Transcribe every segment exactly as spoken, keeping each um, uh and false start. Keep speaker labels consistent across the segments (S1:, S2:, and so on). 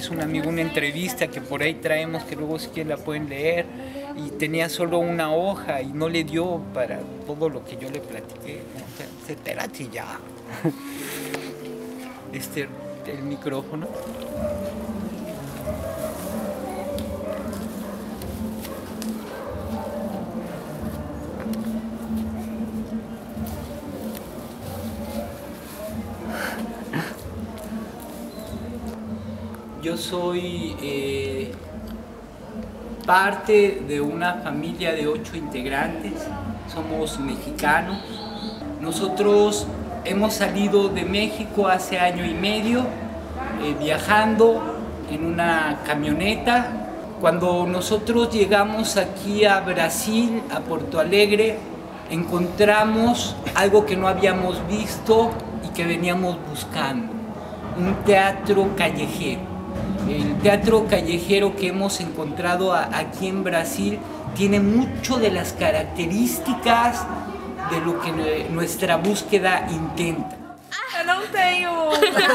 S1: hizo un amigo una entrevista que por ahí traemos, que luego si quieren la pueden leer, y tenía solo una hoja y no le dio para todo lo que yo le platiqué. O sea, se entérate ya. Este, el micrófono. Yo soy eh, parte de una familia de ocho integrantes, somos mexicanos. Nosotros hemos salido de México hace año y medio, eh, viajando en una camioneta. Cuando nosotros llegamos aquí a Brasil, a Porto Alegre, encontramos algo que no habíamos visto y que veníamos buscando, un teatro callejero. El teatro callejero que hemos encontrado a, aquí en Brasil tiene mucho de las características de lo que nuestra búsqueda intenta.
S2: Eu não tenho.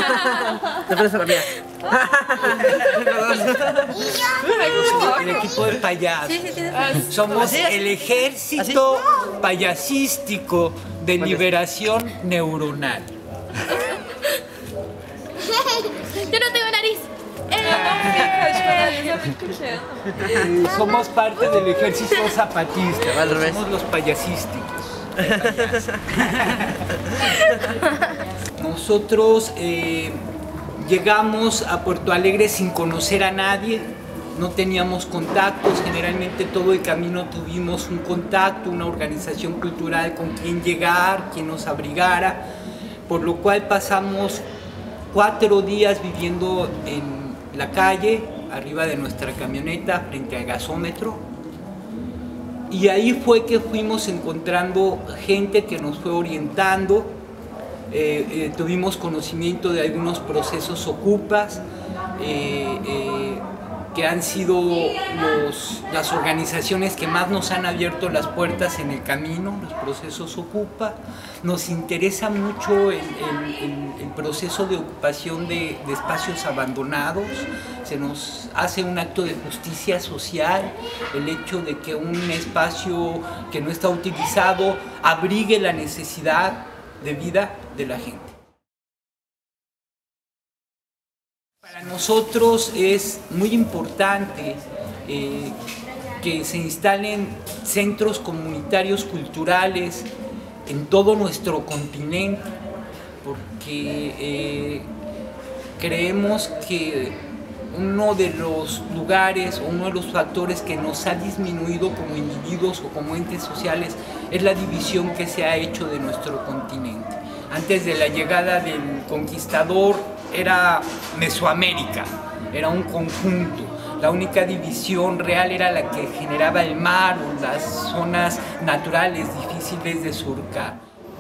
S1: El equipo de payasos. Somos el ejército payasístico de liberación neuronal.
S3: Yo no tengo nariz.
S1: Somos parte del ejército zapatista,
S4: Al revés.
S1: somos los payasísticos. Nosotros eh, llegamos a Porto Alegre sin conocer a nadie, no teníamos contactos, generalmente todo el camino tuvimos un contacto, una organización cultural con quien llegar, quien nos abrigara, por lo cual pasamos cuatro días viviendo en la calle, arriba de nuestra camioneta, frente al gasómetro. Y ahí fue que fuimos encontrando gente que nos fue orientando, eh, eh, tuvimos conocimiento de algunos procesos ocupas, eh, eh, que han sido los, las organizaciones que más nos han abierto las puertas en el camino, los procesos ocupa. Nos interesa mucho el, el, el, el proceso de ocupación de, de espacios abandonados, se nos hace un acto de justicia social, el hecho de que un espacio que no está utilizado abrigue la necesidad de vida de la gente. Para nosotros es muy importante eh, que se instalen centros comunitarios culturales en todo nuestro continente, porque eh, creemos que uno de los lugares o uno de los factores que nos ha disminuido como individuos o como entes sociales es la división que se ha hecho de nuestro continente. Antes de la llegada del conquistador era Mesoamérica, era un conjunto. La única división real era la que generaba el mar o las zonas naturales difíciles de surcar.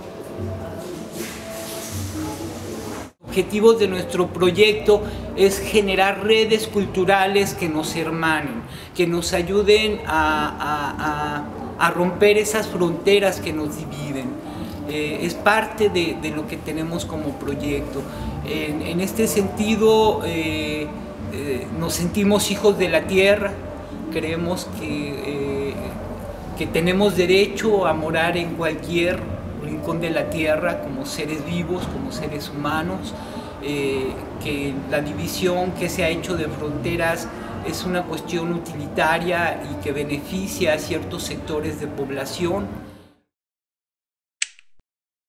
S1: Objetivos de nuestro proyecto es generar redes culturales que nos hermanen, que nos ayuden a, a, a, a romper esas fronteras que nos dividen. Eh, es parte de, de lo que tenemos como proyecto. En, en este sentido, eh, eh, nos sentimos hijos de la tierra, creemos que, eh, que tenemos derecho a morar en cualquier rincón de la tierra como seres vivos, como seres humanos, eh, que la división que se ha hecho de fronteras es una cuestión utilitaria y que beneficia a ciertos sectores de población.